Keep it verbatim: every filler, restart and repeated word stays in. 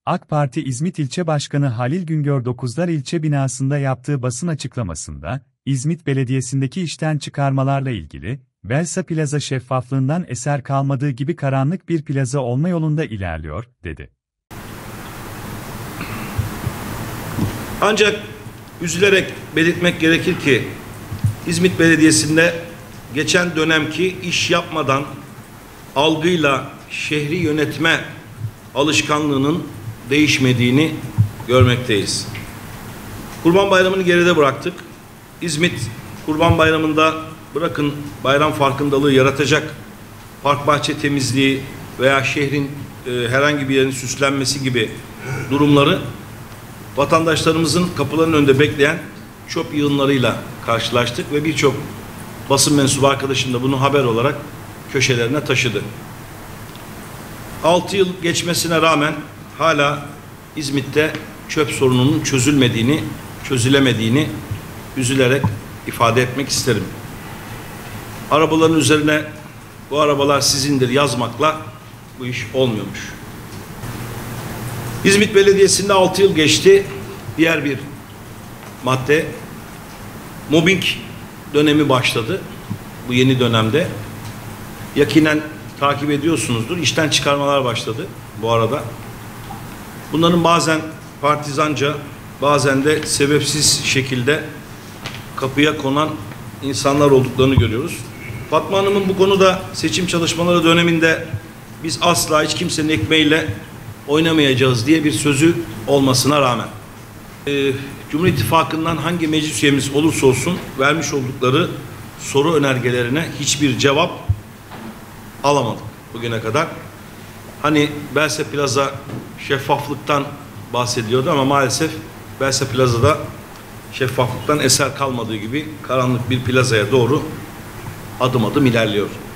AK Parti İzmit İlçe Başkanı Halil Güngör Dokuzlar ilçe binasında yaptığı basın açıklamasında, İzmit Belediyesi'ndeki işten çıkarmalarla ilgili, Belsa Plaza şeffaflığından eser kalmadığı gibi karanlık bir plaza olma yolunda ilerliyor, dedi. Ancak üzülerek belirtmek gerekir ki, İzmit Belediyesi'nde geçen dönemki iş yapmadan algıyla şehri yönetme alışkanlığının değişmediğini görmekteyiz. Kurban Bayramı'nı geride bıraktık. İzmit Kurban Bayramı'nda bırakın bayram farkındalığı yaratacak park bahçe temizliği veya şehrin e, herhangi bir yerin süslenmesi gibi durumları vatandaşlarımızın kapılarının önünde bekleyen çöp yığınlarıyla karşılaştık ve birçok basın mensubu arkadaşım da bunu haber olarak köşelerine taşıdı. Altı yıl geçmesine rağmen hala İzmit'te çöp sorununun çözülmediğini, çözülemediğini üzülerek ifade etmek isterim. Arabaların üzerine bu arabalar sizindir yazmakla bu iş olmuyormuş. İzmit Belediyesi'nde altı yıl geçti. Diğer bir madde, mobbing dönemi başladı. Bu yeni dönemde. Yakinen takip ediyorsunuzdur. İşten çıkarmalar başladı bu arada. Bunların bazen partizanca, bazen de sebepsiz şekilde kapıya konan insanlar olduklarını görüyoruz. Fatma Hanım'ın bu konuda seçim çalışmaları döneminde biz asla hiç kimsenin ekmeğiyle oynamayacağız diye bir sözü olmasına rağmen e, Cumhur İttifakı'ndan hangi meclis üyemiz olursa olsun vermiş oldukları soru önergelerine hiçbir cevap alamadık bugüne kadar. Hani Belsa Plaza şeffaflıktan bahsediyordu ama maalesef Belsa Plaza'da şeffaflıktan eser kalmadığı gibi karanlık bir plazaya doğru adım adım ilerliyor.